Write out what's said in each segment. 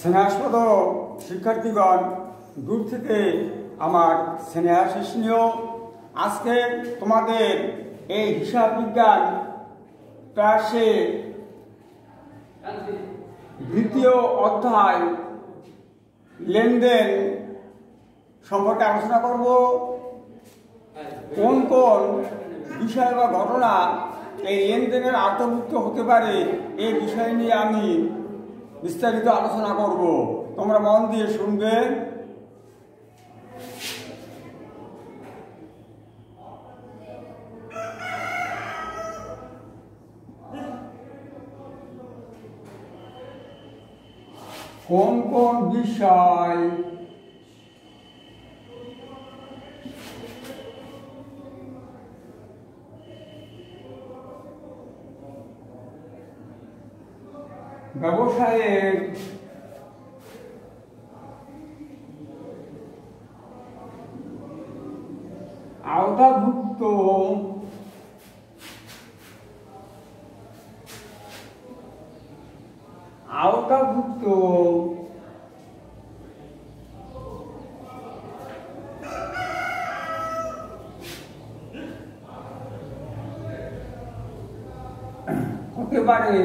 স্নেহাস্পদ শিক্ষার্থীগণ, দূর থেকে আমার স্নেহাশিসনীয়, আজকে তোমাদের এই হিসাব বিজ্ঞান ক্লাসে দ্বিতীয় অধ্যায় লেনদেন সম্পর্কে আলোচনা করব। কোন কোন বিষয় বা ঘটনা এই লেনদেনের আওতাভুক্ত হতে পারে এই বিষয় নিয়ে আমি বিস্তারিত আলোচনা করব। তোমরা মন দিয়ে শুনবে। কোন কোন বিষয় ব্যবসায়ের আওতাভুক্ত হতে পারে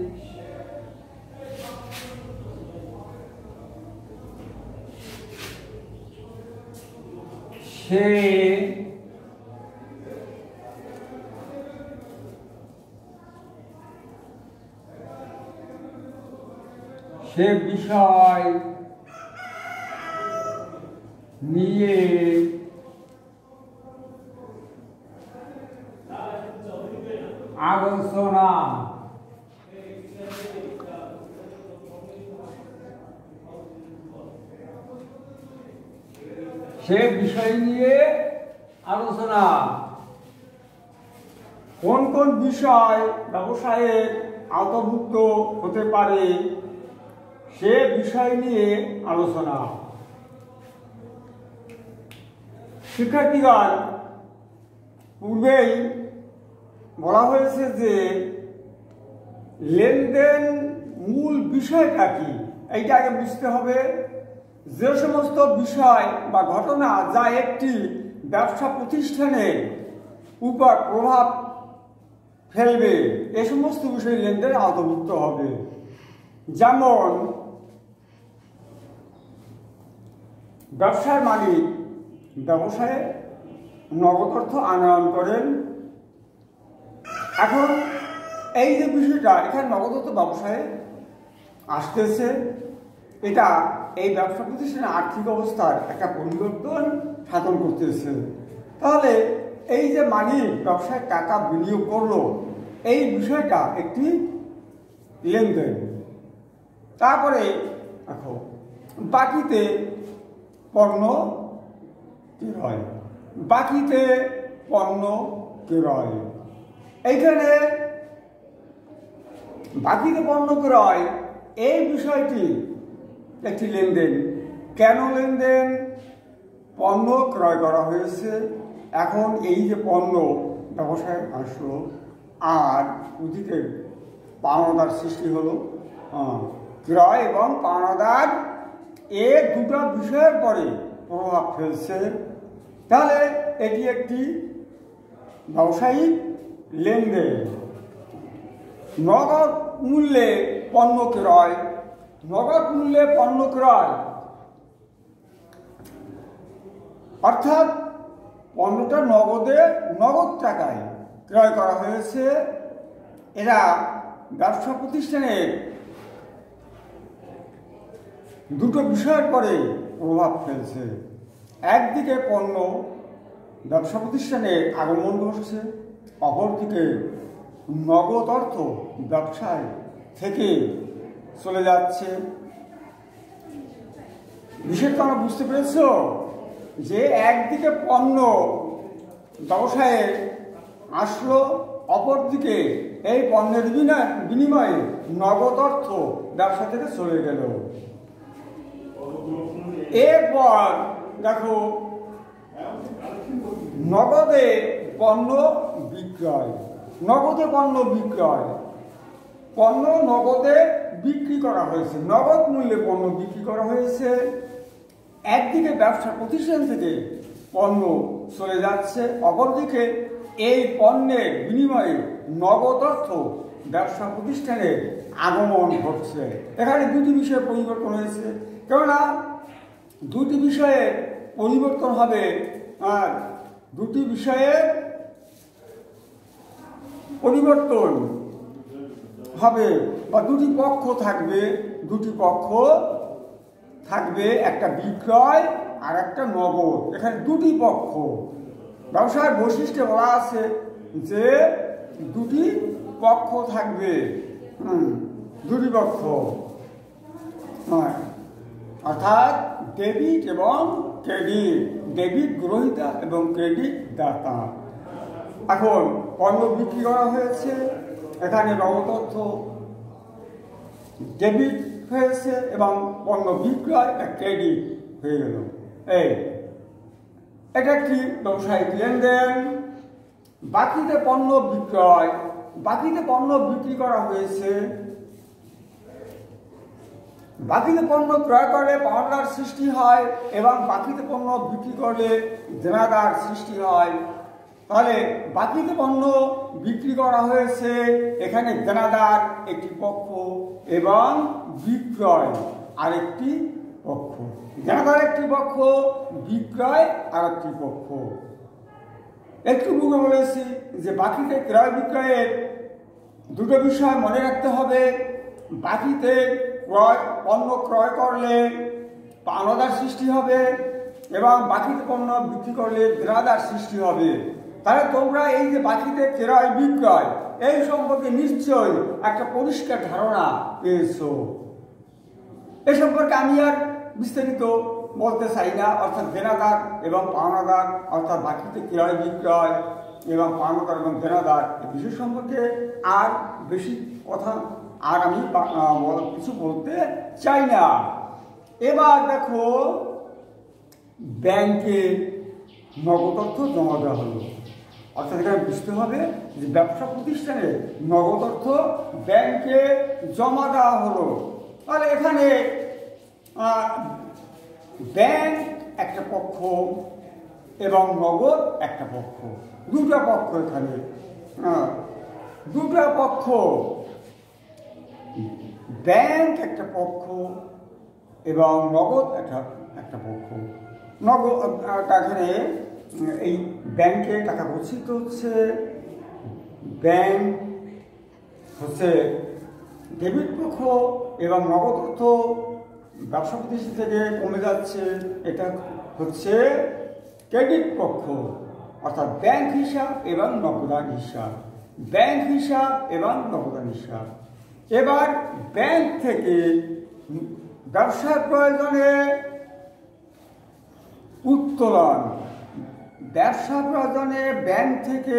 সে বিষয় নিয়ে আলোচনা কোন কোন বিষয় ব্যবসায়ের আওতাভুক্ত হতে পারে সে বিষয় নিয়ে আলোচনা। শিক্ষার্থীগণ, পূর্বেই বলা হয়েছে যে লেনদেন মূল বিষয়টা কি এইটা আগে বুঝতে হবে। যে সমস্ত বিষয় বা ঘটনা যা একটি ব্যবসা প্রতিষ্ঠানের উপর প্রভাব ফেলবে এ সমস্ত বিষয় লেনদেন আওতাভুক্ত হবে। যেমন ব্যবসার মালিক ব্যবসায়ে নগদ অর্থ আনয়ন করেন। এখন এই যে বিষয়টা এখানে নগদ অর্থ ব্যবসায়ে আসতেছে, এটা এই ব্যবসা প্রতিষ্ঠানের আর্থিক অবস্থার একটা পরিবর্তন সাধন করতেছে। তাহলে এই যে মালিক ব্যবসায় টাকা বিনিয়োগ করলো এই বিষয়টা একটি লেনদেন। তারপরে দেখো বাকিতে পণ্য ক্রয়, বাকিতে পণ্য ক্রয়, এইখানে বাকিতে পণ্য ক্রয় এই বিষয়টি একটি লেনদেন। কেন লেনদেন? পণ্য ক্রয় করা হয়েছে, এখন এই যে পণ্য ব্যবসায় আসলো আর ওদিকে পাওনাদার সৃষ্টি হলো। ক্রয় এবং পাওনাদার এ দুটো বিষয়ের পরে প্রভাব ফেলছে। তাহলে এটি একটি ব্যবসায়িক লেনদেন। নগদ মূল্যে পণ্য ক্রয়, নগদ মূল্যে পণ্য ক্রয় অর্থাৎ পণ্যটা নগদ টাকায় ক্রয় করা হয়েছে। এরা ব্যবসা প্রতিষ্ঠানের দুটো বিষয়ের পরে প্রভাব ফেলছে। একদিকে পণ্য ব্যবসা প্রতিষ্ঠানে আগমন ঘটছে, অপরদিকে নগদ অর্থ ব্যবসায় থেকে চলে যাচ্ছে। বিষয়টা আমরা বুঝতে পেরেছ যে একদিকে পণ্য ব্যবসায়ে আসলো, অপরদিকে এই পণ্যের বিনিময়ে নগদ অর্থ ব্যবসা থেকে চলে গেল। এরপর দেখো নগদে পণ্য বিক্রয়, নগদে পণ্য বিক্রয় পণ্য নগদে বিক্রি করা হয়েছে, নগদ মূল্যে পণ্য বিক্রি করা হয়েছে। একদিকে ব্যবসা প্রতিষ্ঠান থেকে পণ্য চলে যাচ্ছে, অপরদিকে এই পণ্যের বিনিময়ে নগদ অর্থ ব্যবসা প্রতিষ্ঠানের আগমন ঘটছে। এখানে দুটি বিষয়ে পরিবর্তন হয়েছে, কেননা দুটি বিষয়ে পরিবর্তন হবে, আর দুটি বিষয়ে পরিবর্তন হবে বা দুটি পক্ষ থাকবে, দুটি পক্ষ থাকবে, একটা বিক্রয় আর একটা নগদ। এখানে দুটি পক্ষ। ব্যবসার বৈশিষ্ট্যে বলা আছে যে দুটি পক্ষ থাকবে, দুটি পক্ষ, অর্থাৎ ডেবিট এবং ক্রেডিট, ডেবিট গ্রহীতা এবং ক্রেডিট দাতা। এখন পণ্য বিক্রি করা হয়েছে, এখানে নগদ অর্থ ডেবিট হয়েছে এবং পণ্য বিক্রয় ক্রেডিট হয়ে গেল। এটা একটি ব্যবসায়িক লেনদেন। বাকিতে পণ্য বিক্রয়, বাকিতে পণ্য বিক্রি করা হয়েছে, বাকিতে পণ্য ক্রয় করলে পাওনাদার সৃষ্টি হয় এবং বাকিতে পণ্য বিক্রি করলে দেনাদার সৃষ্টি হয়। তাহলে বাকিতে পণ্য বিক্রি করা হয়েছে, এখানে দেনাদার একটি পক্ষ এবং বিক্রয় আরেকটি পক্ষ। দেনাদার একটি পক্ষ, বিক্রয় আর একটি পক্ষ। একটু পূর্বে বলেছি যে বাকিতে ক্রয় বিক্রয়ের দুটো বিষয় মনে রাখতে হবে। বাকিতে পণ্য ক্রয় করলে পাওনাদার সৃষ্টি হবে এবং বাকিতে পণ্য বিক্রি করলে দেনাদার সৃষ্টি হবে। তাহলে তোমরা এই যে বাকিতে ক্রয় বিক্রয় এই সম্পর্কে নিশ্চয়ই একটা পরিষ্কার ধারণা পেয়েছো। এ সম্পর্কে আমি আর বিস্তারিত বলতে চাই না। অর্থাৎ দেনাদার এবং পাওনাদার, অর্থাৎ বাকিতে ক্রয় বিক্রয় এবং পাওনাদার এবং দেনাদার এই বিষয় সম্পর্কে আর বেশি কথা আর আমি কিছু বলতে চাই না। এবার দেখো, ব্যাংকে নগদ অর্থ জমা দেওয়া হলো। অর্থাৎ এখানে বুঝতে হবে যে ব্যবসা প্রতিষ্ঠানে নগদ অর্থ ব্যাংকে জমা দেওয়া হলো। তাহলে এখানে ব্যাংক একটা পক্ষ এবং নগদ একটা পক্ষ, দুটা পক্ষ। এখানে দুটা পক্ষ, ব্যাংক একটা পক্ষ এবং নগদ একটা পক্ষ। নগদ এখানে এই ব্যাংকে টাকা গচ্ছিত হচ্ছে, ব্যাংক হচ্ছে ডেবিট পক্ষ এবং নগদ অর্থ ব্যবসা প্রতিষ্ঠান থেকে কমে যাচ্ছে, এটা হচ্ছে ক্রেডিট পক্ষ। অর্থাৎ ব্যাংক হিসাব এবং নগদান হিসাব, ব্যাংক হিসাব এবং নগদান হিসাব। এবার ব্যাংক থেকে ব্যবসার প্রয়োজনে উত্তোলন, ব্যবসা প্রয়োজনে ব্যাংক থেকে,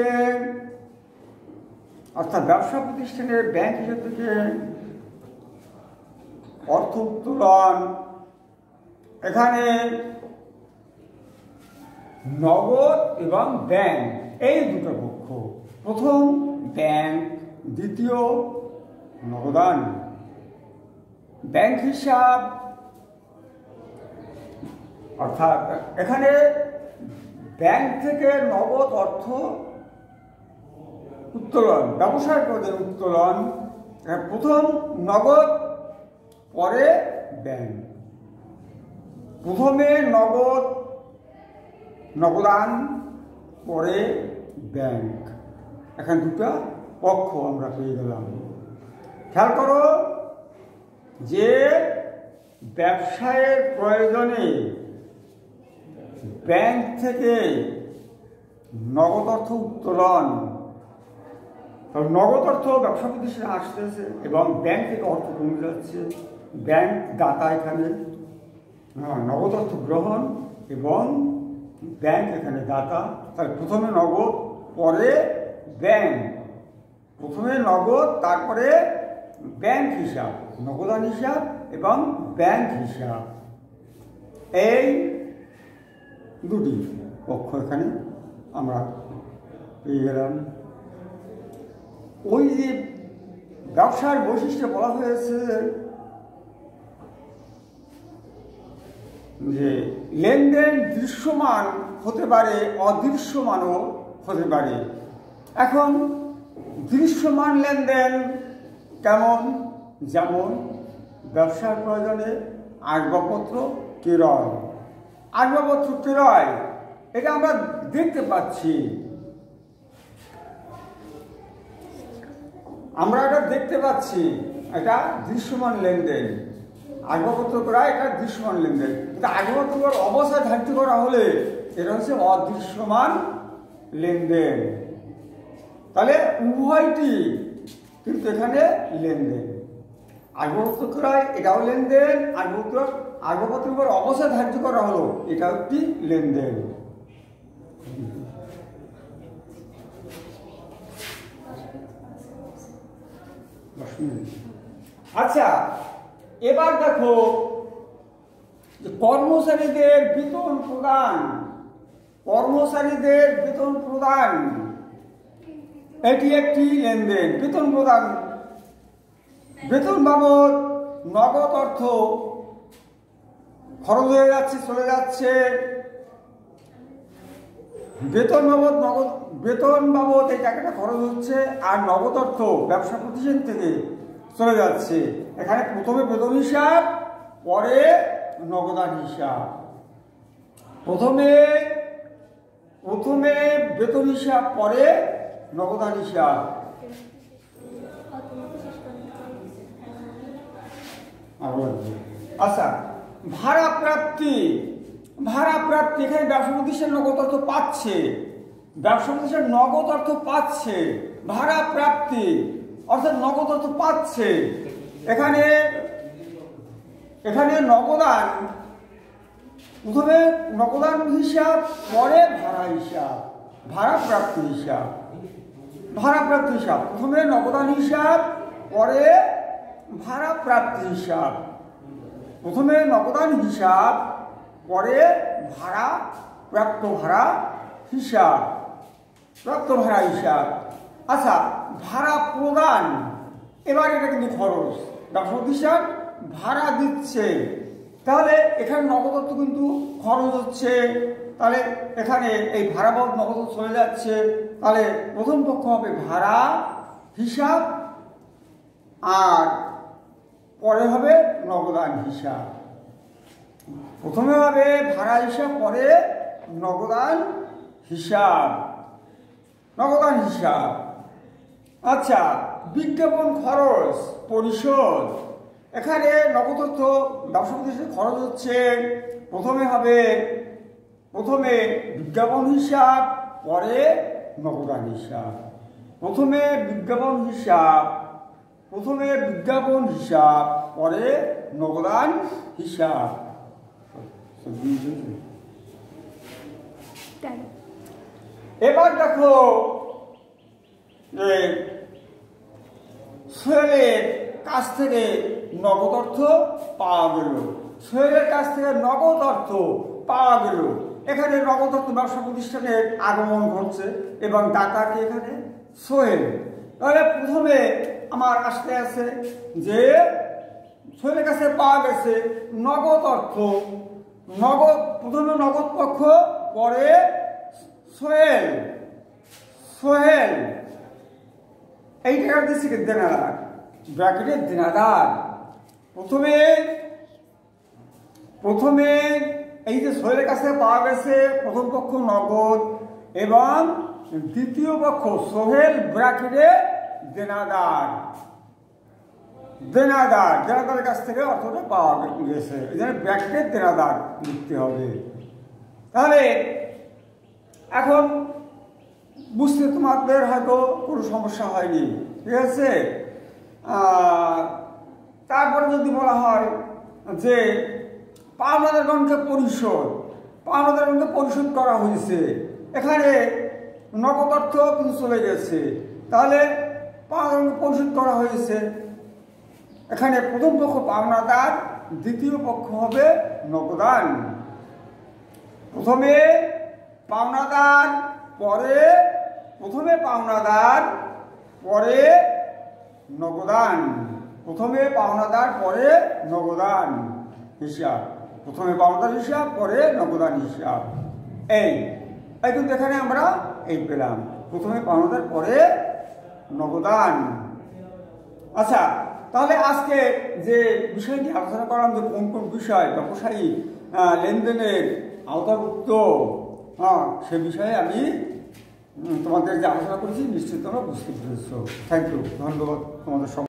অর্থাৎ ব্যবসা প্রতিষ্ঠানের ব্যাংক হিসাব থেকে অর্থ উত্তোলন। এখানে নগদ এবং ব্যাংক এই দুটো পক্ষ। প্রথম ব্যাংক, দ্বিতীয় নগদান। ব্যাংক হিসাব, অর্থাৎ এখানে ব্যাংক থেকে নগদ অর্থ উত্তোলন, ব্যবসার প্রয়োজনে উত্তোলন। প্রথম নগদ, পরে ব্যাংক। প্রথমে নগদ, নগদান, পরে ব্যাংক। এখানে দুটা পক্ষ আমরা পেয়ে গেলাম। খেয়াল করো যে ব্যবসায়ের প্রয়োজনে ব্যাংক থেকে নগদ অর্থ উত্তোলন, নগদ অর্থ ব্যবসা প্রতিষ্ঠানে আসতেছে এবং ব্যাংক থেকে অর্থ কমে যাচ্ছে। ব্যাংক দাতা, এখানে নগদ অর্থ গ্রহণ এবং ব্যাংক এখানে দাতা। তাহলে প্রথমে নগদ, পরে ব্যাংক। প্রথমে নগদ, তারপরে ব্যাংক হিসাব, নগদান হিসাব এবং ব্যাংক হিসাব। এই দুটি পক্ষ এখানে আমরা পেয়ে গেলাম। ওই যে ব্যবসার বৈশিষ্ট্যে বলা হয়েছে যে লেনদেন দৃশ্যমান হতে পারে, অদৃশ্যমানও হতে পারে। এখন দৃশ্যমান লেনদেন কেমন? যেমন ব্যবসার প্রয়োজনে আসবাবপত্র ক্রয়, আসবাবপত্র ক্রয় এটা আমরা দেখতে পাচ্ছি, আমরা এটা দেখতে পাচ্ছি, এটা দৃশ্যমান লেনদেন। আসবাবপত্র ক্রয় এটা দৃশ্যমান লেনদেন, কিন্তু আসবাবপত্র অবস্থা ধার্য করা হলে এটা হচ্ছে অদৃশ্যমান লেনদেন। তাহলে উভয়টি কিন্তু এখানে লেনদেন। আসবাবপত্র ক্রয় এটাও লেনদেন, আসবাবপত্রের অবস্থা ধার্য করা হলো এটাও একটি লেনদেন। আচ্ছা, এবার দেখো কর্মচারীদের বেতন প্রদান, কর্মচারীদের বেতন প্রদান এটি একটি লেনদেন। বেতন প্রদান, বেতন বাবদ নগদ অর্থ খরচ হয়ে যাচ্ছে, চলে যাচ্ছে, বেতন বাবদ এই টাকাটা খরচ হচ্ছে, আর নগদ অর্থ ব্যবসা প্রতিষ্ঠান থেকে চলে যাচ্ছে। এখানে প্রথমে বেতন হিসাব, পরে নগদান হিসাব। প্রথমে বেতন হিসাব, পরে নগদান হিসাব। আচ্ছা, ভাড়া প্রাপ্তি, ভাড়া প্রাপ্তি এখানে ব্যবসা প্রতিষ্ঠান নগদ অর্থ পাচ্ছে, ব্যবসা প্রতিষ্ঠান নগদ অর্থ পাচ্ছে, ভাড়া প্রাপ্তি অর্থাৎ নগদ অর্থ পাচ্ছে। এখানে নগদান, প্রথমে নগদান হিসাব, পরে ভাড়া হিসাব, ভাড়া প্রাপ্তি হিসাব, ভাড়া প্রাপ্তি হিসাব। প্রথমে নগদান হিসাব, পরে ভাড়া প্রাপ্তি হিসাব। প্রথমে নগদান হিসাব, পরে ভাড়া প্রাপ্ত ভাড়া হিসাব, প্রাপ্ত ভাড়া হিসাব। আচ্ছা, ভাড়া প্রদান, এবার এটা কিন্তু খরচ, ব্যবসা প্রতিষ্ঠান ভাড়া দিচ্ছে, তাহলে এখানে নগদ অর্থ কিন্তু খরচ হচ্ছে, তাহলে এখানে এই ভাড়া বাবদ নগদ চলে যাচ্ছে। তাহলে প্রথম পক্ষ হবে ভাড়া হিসাব, আর পরে হবে নগদান হিসাব। প্রথমে হবে ভাড়া হিসাব, পরে নগদান হিসাব, নগদান হিসাব। আচ্ছা, বিজ্ঞাপন খরচ পরিশোধ, এখানে নগদ অর্থ ব্যবসা প্রতিষ্ঠানে খরচ হচ্ছে, প্রথমে বিজ্ঞাপন হিসাব, পরে নগদান হিসাব। প্রথমে বিজ্ঞাপন হিসাব, পরে নগদান হিসাব। এবার দেখো সোহেলের কাছ থেকে নগদ অর্থ পাওয়া গেল, সোহেলের কাছ থেকে নগদ অর্থ পাওয়া গেল। এখানে নগদ অর্থ ব্যবসা প্রতিষ্ঠানের আগমন ঘটছে এবং দাতাকে এখানে সোহেল। তাহলে প্রথমে আমার আসতে আছে যে সোহেলের কাছে পাওয়া গেছে নগদ অর্থ, নগদ, প্রথমে নগদ পক্ষ, পরে সোহেল, সোহেল এই টাকা দিচ্ছে দেনাদার, ব্র্যাকেটের দেনাদার। প্রথমে এই যে সোহেলের কাছে পাওয়া গেছে প্রথম পক্ষ নগদ এবং দ্বিতীয় পক্ষ সোহেল ব্র্যাকেটে দেনাদার, দেনাদারের কাছ থেকে অর্থটা পাওয়া গেছে, এই জন্য ব্র্যাকেটের দেনাদার লিখতে হবে। তাহলে এখন বুঝতে তোমাদের হয়তো কোনো সমস্যা হয়নি, ঠিক আছে। তারপরে যদি বলা হয় যে পাওনাদারগণকে পরিশোধ করা হয়েছে, এখানে নগদ অর্থ কিন্তু চলে গেছে, তাহলে পাওনাদারগণকে পরিশোধ করা হয়েছে। এখানে প্রথম পক্ষ পাওনাদার, দ্বিতীয় পক্ষ হবে নগদান। প্রথমে পাওনাদার, পরে নগদান। প্রথমে পাওনাদার, পরে নগদান হিসাব। প্রথমে পাওনাদার হিসাব, পরে নগদান হিসাব। এই কিন্তু এখানে আমরা এই পেলাম, প্রথমে পাওনাদার, পরে নগদান। আচ্ছা, তাহলে আজকে যে বিষয়টি আলোচনা করলাম, যে কোন কোন বিষয় ব্যবসায়ী লেনদেনের আওতাভুক্ত, সে বিষয়ে আমি তোমাদের যে আলোচনা করেছি নিশ্চিত তোমরা বুঝতে পেরেছ। থ্যাংক ইউ, ধন্যবাদ তোমাদের সব।